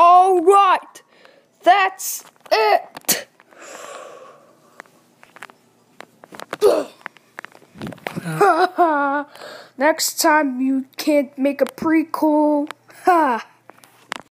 Alright, that's it. Next time you can't make a prequel. Ha!